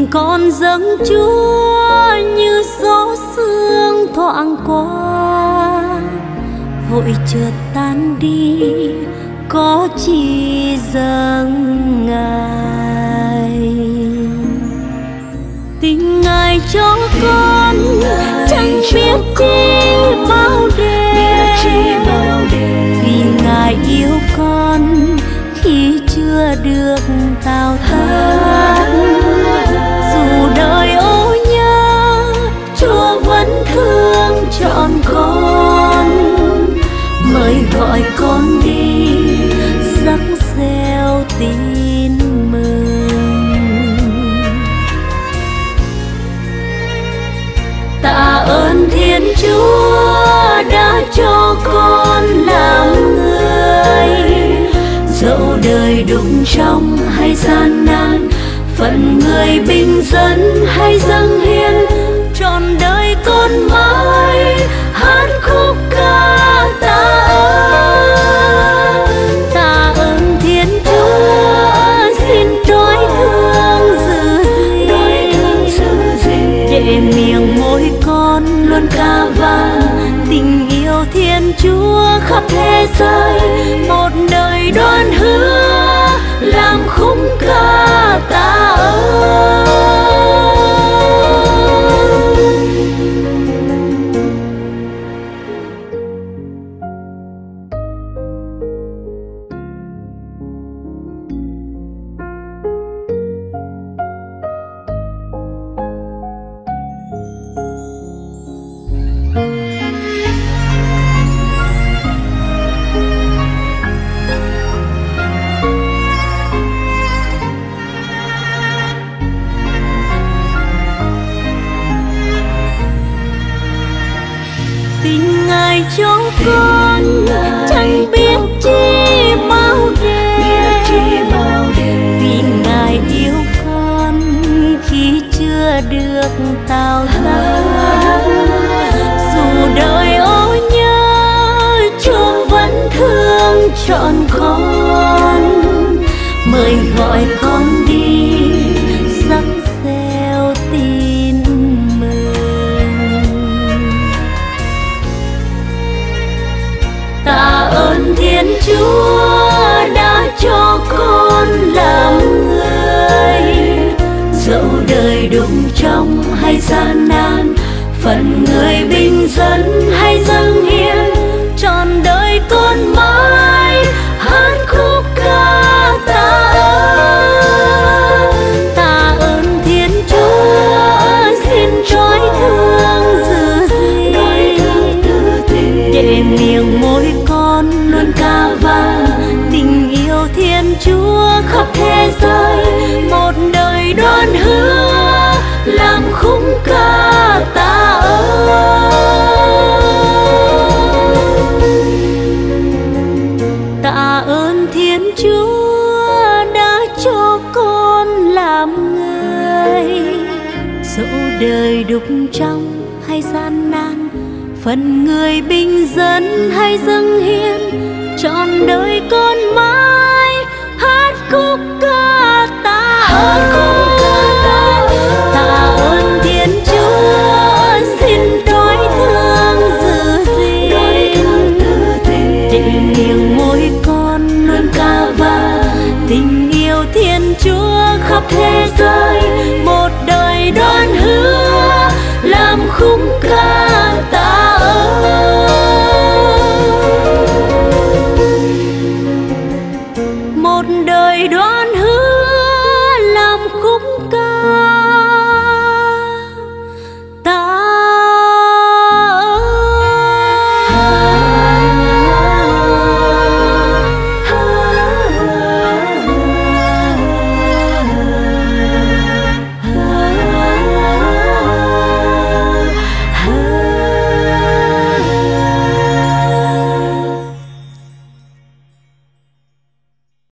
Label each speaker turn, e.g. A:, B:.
A: con dâng Chúa như gió sương thoảng qua, vội chợt tan đi, có chi dâng Ngài. Tình Ngài cho con chẳng biết chi bao đêm, vì Ngài yêu con khi chưa được tao tác. Dù đời ô nhớ, Chúa vẫn thương trọn con, mời gọi con đi rắc gieo tin mừng. Tạ ơn Thiên Chúa đã cho con làm người, dẫu đời đụng trong hay gian nan, phận người bình dân hay dâng hiến, trọn đời con mãi hát khúc ca tạ ơn. Tạ ơn Thiên Chúa, xin trói thương giữ gìn, để miệng môi con luôn ca vang tình yêu Thiên Chúa khắp thế giới. Một đời đoan hứa làm khúc ca tạ ơn. Tình Ngài cho con chẳng biết chi bao đêm, vì Ngài yêu con khi chưa được tao tác. Dù đời ô nhớ, Chúa vẫn thương trọn con, mời gọi con đi rắc gieo tin mừng. Tạ ơn Thiên Chúa đã cho con làm người, dẫu đời đụng trong hay gian nan, phận người bình dân hay dâng hiến, trọn đời con mãi hát khúc ca tạ ơn. Tạ ơn Thiên Chúa, xin trói thương giữ gìn, để miệng môi con luôn ca vang tình yêu Thiên Chúa khắp thế giới. Một đời đoan hứa làm khúc ca tạ ơn. Tạ ơn Thiên Chúa đã cho con làm người, dẫu đời đục trong hay gian nan, phần người bình dân hay dâng hiến, trọn đời con mãi hát khúc ca tạ ơn.